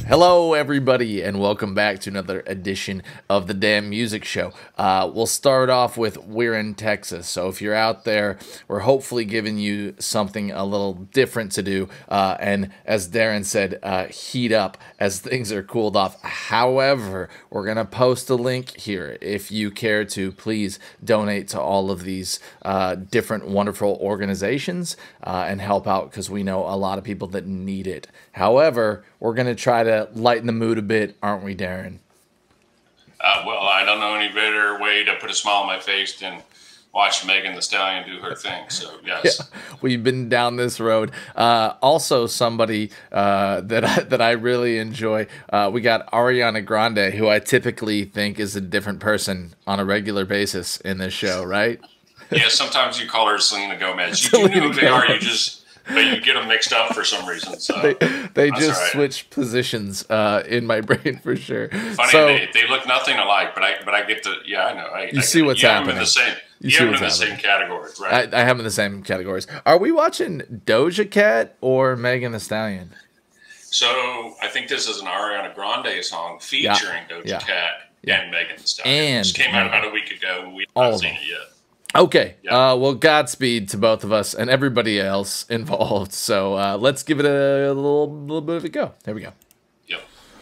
Hello, everybody, and welcome back to another edition of the Damn Music Show. We'll start off with We're in Texas. So if you're out there, we're hopefully giving you something a little different to do. And as Darren said, heat up as things are cooled off. However, we're going to post a link here. If you care to, please donate to all of these different wonderful organizations and help out, because we know a lot of people that need it. However, we're going to try to lighten the mood a bit, aren't we, Darren? Well, I don't know any better way to put a smile on my face than watch Megan Thee Stallion do her thing. So, yes. Yeah, we've been down this road. Also, somebody that I really enjoy, we got Ariana Grande, who I typically think is a different person on a regular basis in this show, right? Yeah, sometimes you call her Selena Gomez. You do know who they are, but you get them mixed up for some reason. So they just right. Switch positions in my brain for sure. Funny, so, they look nothing alike, but I get the I know. You see what's happening. You have them in the same categories, right? I have them in the same categories. Are we watching Doja Cat or Megan Thee Stallion? So I think this is an Ariana Grande song featuring Doja Cat and Megan Thee Stallion. This came out about a week ago. We haven't seen it yet. Okay, well, Godspeed to both of us and everybody else involved. So let's give it a little bit of a go. There we go. Yep.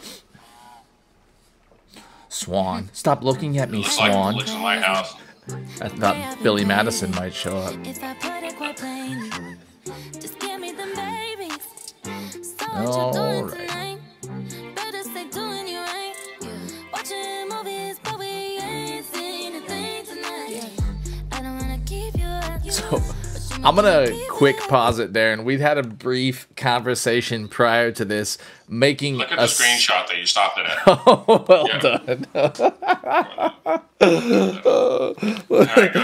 Swan, stop looking at me, looks Swan. Like looks in my house. I thought Billy Madison might show up. All right. So I'm going to quick pause it there, and we'd had a brief conversation prior to this, making Look at the screenshot that you stopped it at. Oh, well done. All right, go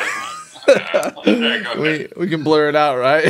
ahead. We can blur it out, right?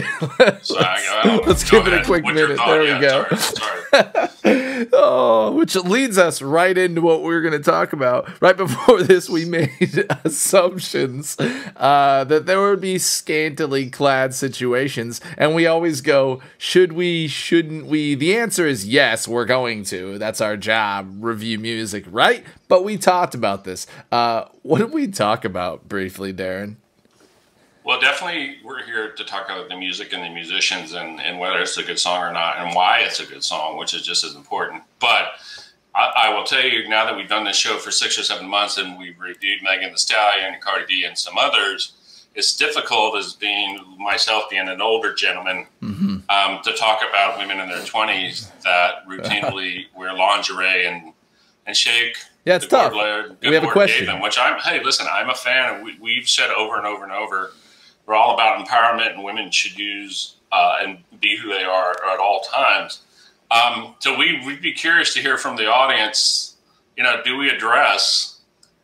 Let's give it a quick minute. There we go. Sorry. Oh, which leads us right into what we were going to talk about. Right before this, we made assumptions that there would be scantily clad situations, and we always go, should we, shouldn't we? The answer is yes, we're going to. That's our job, review music, right? But we talked about this. What did we talk about briefly, Darren? Well, definitely we're here to talk about the music and the musicians and whether it's a good song or not and why it's a good song, which is just as important. But I will tell you, now that we've done this show for 6 or 7 months and we've reviewed Megan Thee Stallion and Cardi B and some others, it's difficult as being an older gentleman to talk about women in their 20s that routinely wear lingerie and shake. Yeah, it's tough. We have a question. Hey, listen, I'm a fan. We've said over and over and over, we're all about empowerment, and women should use and be who they are at all times. So we'd be curious to hear from the audience. Do we address?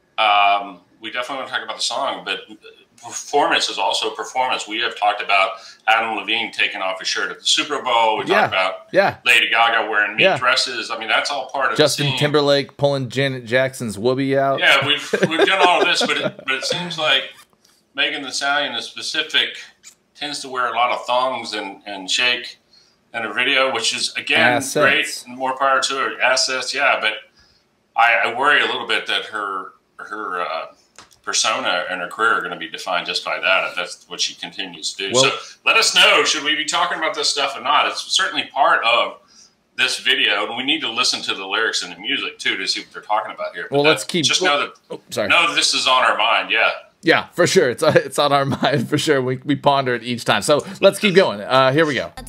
We definitely want to talk about the song, but performance is also performance. We have talked about Adam Levine taking off his shirt at the Super Bowl. We talked about Lady Gaga wearing meat dresses. I mean, that's all part of Justin Timberlake pulling Janet Jackson's whoopee out. Yeah, we've done all of this, but it seems like Megan Thee Stallion is specific, tends to wear a lot of thongs and shake in her video, which is, again, great, and more power to her. Assets, yeah, but I worry a little bit that her persona and her career are going to be defined just by that, if that's what she continues to do. Well, so let us know, should we be talking about this stuff or not? It's certainly part of this video, and we need to listen to the lyrics and the music too to see what they're talking about here. But well, let's keep just know that this is on our mind. Yeah, for sure. It's on our mind for sure. We ponder it each time. So let's keep going. Here we go.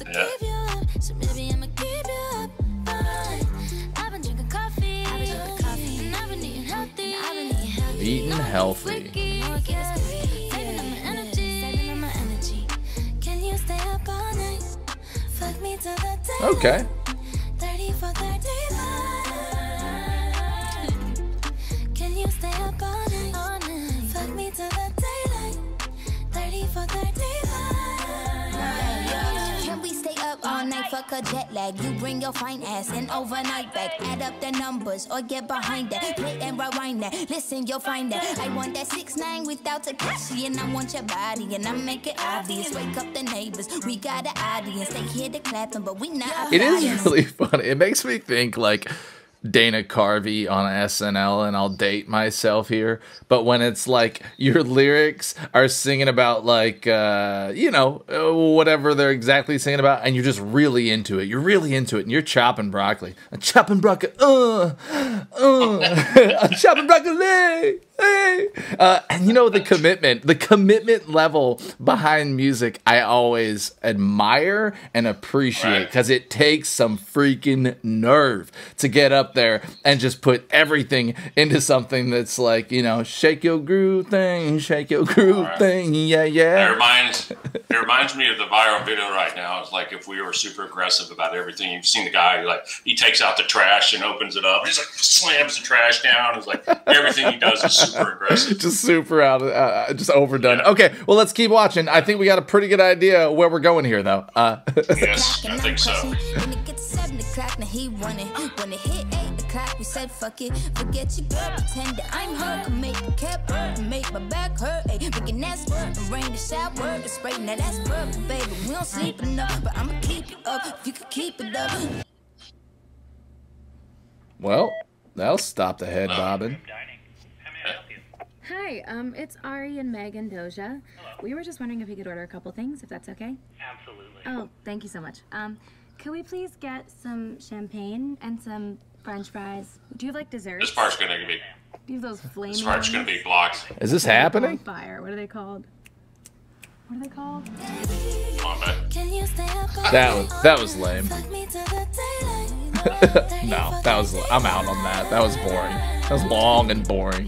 Eating healthy. Okay. Can we stay up all night? fuck a jet lag. You bring your fine ass in overnight back. Add up the numbers or get behind that. Play and rewind that. Listen, you'll find that. I want that 6ix9ine without Tekashi, and I want your body, and I make it obvious. Wake up the neighbors. We got an audience. They hear the clapping, but we not. It is really funny. It makes me think like Dana Carvey on SNL, and I'll date myself here, but when it's like your lyrics are singing about like whatever they're exactly singing about, and you're just really into it. You're really into it, and you're chopping broccoli. I'm chopping broccoli. I'm chopping broccoli. Hey. And the commitment level behind music, I always admire and appreciate, because it takes some freaking nerve to get up there and just put everything into something that's like, shake your groove thing, shake your groove thing, yeah. It reminds me of the viral video right now. It's like if we were super aggressive about everything. You've seen the guy, like, he takes out the trash and opens it up. He's like, slams the trash down. It's like everything he does is super aggressive. Just super just overdone. Yeah. Okay, well, let's keep watching. I think we got a pretty good idea where we're going here, though. Yes, I think so. He wanted. When it hit 8 o'clock, we said fuck it. Forget your girl, pretend that I'm her. Can make the cap hurt, make my back hurt. Ay, we can ask for it, rain the shower, the spray. Now that's perfect, baby. We don't sleep enough, but I'ma keep it up if you can keep it up. Well, that'll stop the head bobbing. Hi, it's Ari and Meg and Doja. Hello. We were just wondering if we could order a couple things, if that's okay. Absolutely. Oh, thank you so much. Could we please get some champagne and some French fries? Do you have like desserts? This part's gonna be. Do you have those flaming? This part's gonna be blocked. Is this happening? Fire. What are they called? What are they called? Come on, man. That was lame. No, I'm out on that. That was boring. That was long and boring.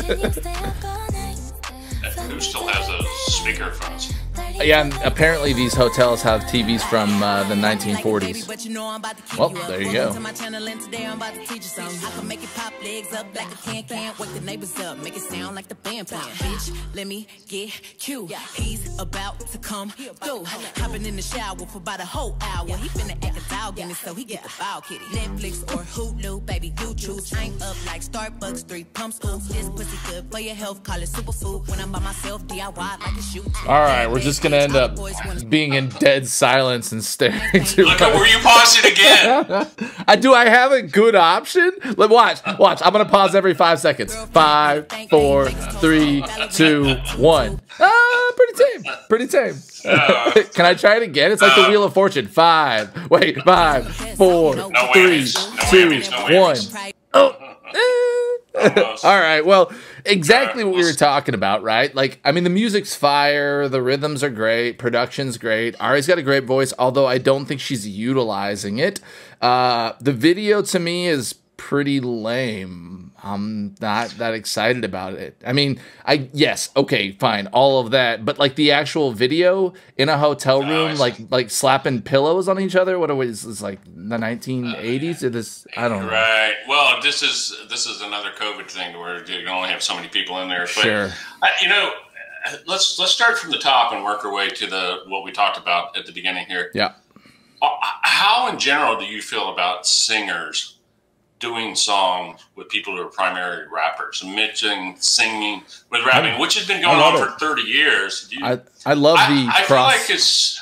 Who still has those speakerphones? Yeah, and apparently these hotels have TVs from the 1940s. Well, there you go. Let me get cute. He's about to come through. Hopping in the shower for about a whole hour. He finna act a dog in it, so he get the bow kitty. Netflix or Hulu, baby, you choose. I'm up like Starbucks, 3 pumps. Ooh, this pussy good for your health. Call it superfood. When I'm by myself, DIY like a shoot. All right, we're just gonna end up being in dead silence and staring to. Look at where you paused it again. Do I have a good option? Watch. I'm gonna pause every 5 seconds. 5, 4, 3, 2, 1. Pretty tame. Can I try it again? It's like the Wheel of Fortune. 5, 4, 3, 2, 1. Oh. All right, well, exactly what we were talking about, right? Like, I mean, the music's fire, the rhythms are great, production's great. Ari's got a great voice, although I don't think she's utilizing it. The video, to me, is pretty lame. I'm not that excited about it. I mean, yes, okay, fine, all of that, but like the actual video in a hotel room, like slapping pillows on each other. What was this, like the 1980s? Or this? I don't know. Right. Well, this is another COVID thing where you can only have so many people in there. But, sure. Let's start from the top and work our way to what we talked about at the beginning here. Yeah. How in general do you feel about singers doing songs with people who are primary rappers, mixing, singing with rapping, which has been going on for 30 years? I love the I feel like it's.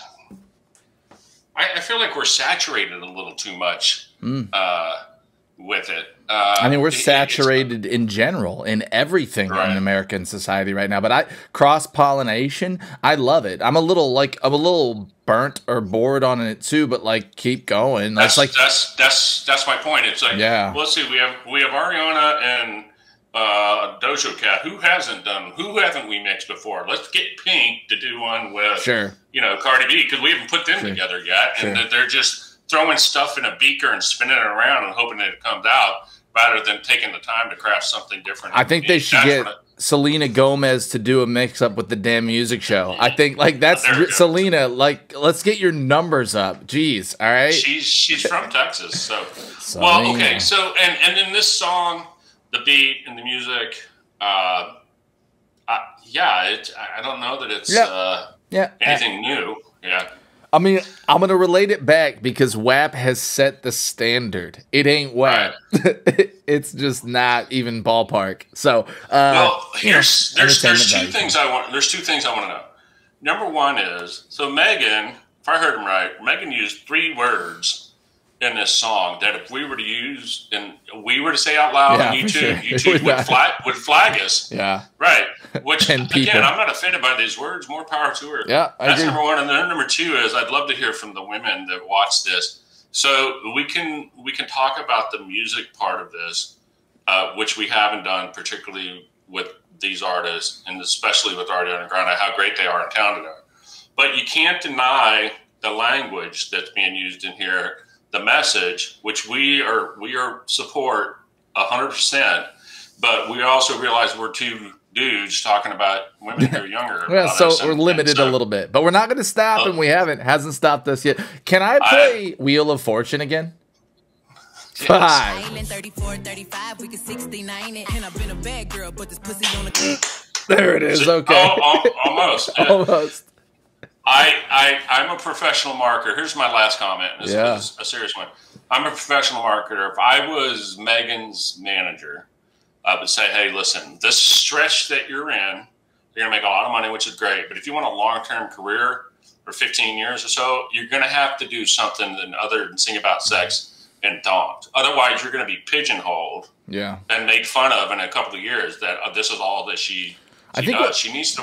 I feel like we're saturated a little too much with it. I mean, we're saturated in general in everything in American society right now. But cross-pollination, I love it. I'm a little burnt or bored on it too. But like, keep going. That's my point. It's like, well, let's see. We have Ariana and Doja Cat. Who haven't we mixed before? Let's get Pink to do one with Cardi B, because we haven't put them together yet, and they're just throwing stuff in a beaker and spinning it around and hoping that it comes out, rather than taking the time to craft something different. I think they should get Selena Gomez to do a mix-up with the damn music show. I think, like, that's Selena. Like, let's get your numbers up. Jeez, all right? She's from Texas, so. Well, okay, so, and in this song, the beat and the music, I don't know that it's anything new. Yeah. I mean, I'm gonna relate it back because WAP has set the standard. It ain't WAP. Right. It's just not even ballpark. So, well, there's two things I want. There's two things I want to know. Number one is, so Megan, if I heard him right, Megan used 3 words in this song that if we were to use and we were to say out loud on YouTube, YouTube would flag us. Yeah. Right. Which again, I'm not offended by these words. More power to her. Yeah. That's number one. And then number 2 is I'd love to hear from the women that watch this. So we can talk about the music part of this, which we haven't done, particularly with these artists and especially with Ariana Grande, how great they are and talented they are. But you can't deny the language that's being used in here. The message, which we are support 100%, but we also realize we're 2 dudes talking about women who are younger. Yeah, so we're limited a little bit, but we're not going to stop, and we hasn't stopped us yet. Can I play Wheel of Fortune again? Yes. 5. 34, 35, we can 69 it. And I've been a bad girl, but this pussy on the There it is. Okay. Almost. Almost. I'm a professional marketer. Here's my last comment. This is a serious one. I'm a professional marketer. If I was Megan's manager, I would say, hey, listen, this stretch that you're in, you're going to make a lot of money, which is great. But if you want a long-term career for 15 years or so, you're going to have to do something other than sing about sex and thongs. Otherwise, you're going to be pigeonholed and made fun of in a couple of years that this is all that she does. She needs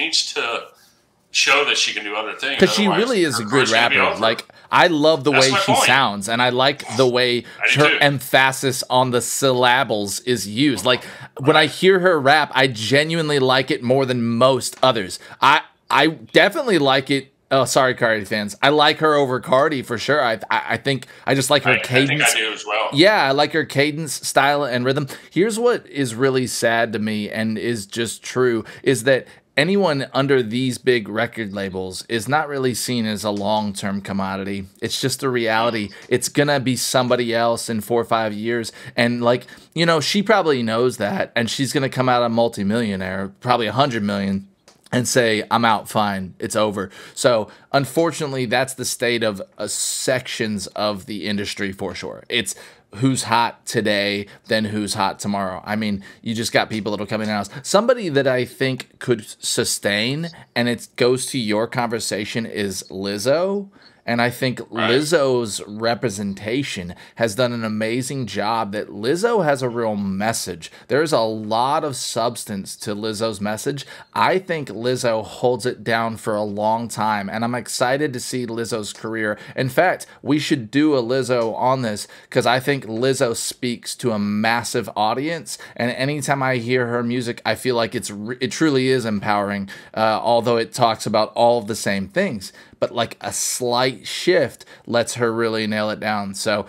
to show that she can do other things. Because she really is a good rapper. Like, I love the way she sounds, and I like the way her emphasis on the syllables is used. Like, when I hear her rap, I genuinely like it more than most others. I definitely like it. Oh, sorry, Cardi fans. I like her over Cardi for sure. I think I just like her cadence. I think I do as well. Yeah, I like her cadence, style, and rhythm. Here's what is really sad to me and is just true, is that anyone under these big record labels is not really seen as a long-term commodity. It's just a reality. It's gonna be somebody else in 4 or 5 years. And like, you know, she probably knows that, and she's gonna come out a multimillionaire, probably 100 million, and say, I'm out, fine, it's over. So unfortunately, that's the state of sections of the industry for sure. It's who's hot today, then who's hot tomorrow. I mean, you just got people that'll come in and out. Somebody that I think could sustain, and it goes to your conversation, is Lizzo. And I think Lizzo's representation has done an amazing job. That Lizzo has a real message. There's a lot of substance to Lizzo's message. I think Lizzo holds it down for a long time, and I'm excited to see Lizzo's career. In fact, we should do a Lizzo on this because I think Lizzo speaks to a massive audience, and anytime I hear her music, I feel like it truly is empowering, although it talks about all of the same things. But like a slight shift lets her really nail it down. So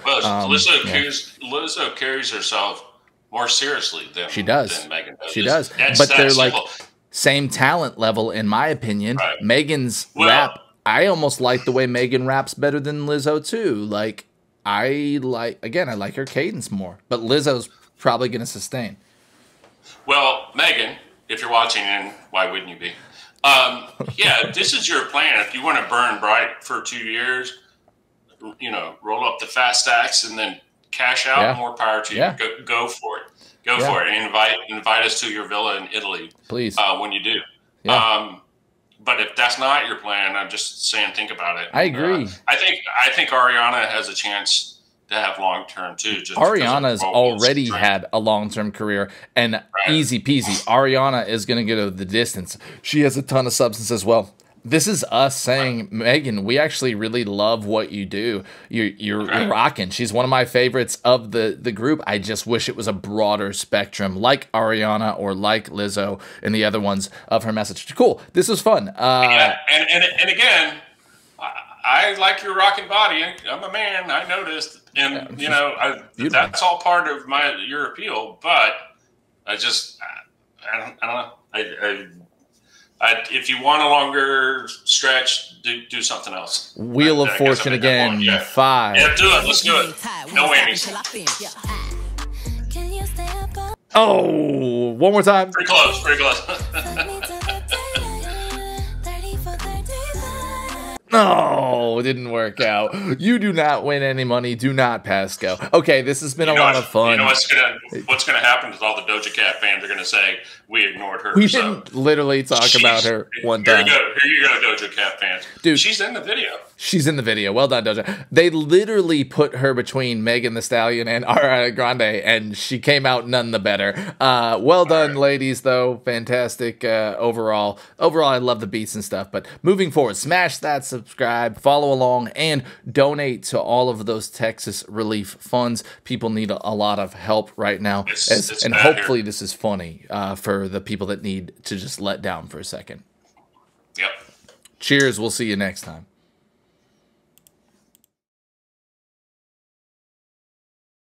Lizzo carries herself more seriously than she does. Than Megan does. She does. But they're like same talent level, in my opinion. Right. Megan's rap, I almost like the way Megan raps better than Lizzo too. Like I like her cadence more. But Lizzo's probably going to sustain. Well, Megan, if you're watching, and why wouldn't you be? Yeah, this is your plan. If you want to burn bright for 2 years, you know, roll up the fat stacks and then cash out. More power to you. Go for it. Go for it. And invite us to your villa in Italy, please. When you do. But if that's not your plan, I'm just saying, think about it. I agree. I think Ariana has a chance to have long term too. Ariana's already had a long term career, and easy peasy. Ariana is going to go the distance. She has a ton of substance as well. This is us saying, Megan, we actually really love what you do. You're rocking. She's one of my favorites of the group. I just wish it was a broader spectrum, like Ariana or like Lizzo and the other ones of her message. Cool. This was fun. And again, I like your rocking body. I'm a man. I noticed. And, you know, that's all part of your appeal. But I don't know. If you want a longer stretch, do something else. Wheel of Fortune again. 5. Yeah, do it. Let's do it. No whammies. Oh, one more time. Pretty close. No, it didn't work out. You do not win any money. Do not pass go. Okay, this has been a lot of fun. You know what's gonna happen is all the Doja Cat fans are gonna say we ignored her. We didn't literally talk about her one time. Here you go, Doja Cat fans. Dude, she's in the video. She's in the video. Well done, Doja. They literally put her between Megan Thee Stallion and Ariana Grande, and she came out none the better. Well done, ladies, though. Fantastic overall. Overall, I love the beats and stuff. But moving forward, smash that subscribe, follow along, and donate to all of those Texas relief funds. People need a lot of help right now. And hopefully this is funny for the people that need to just let down for a second. Yep. Cheers. We'll see you next time.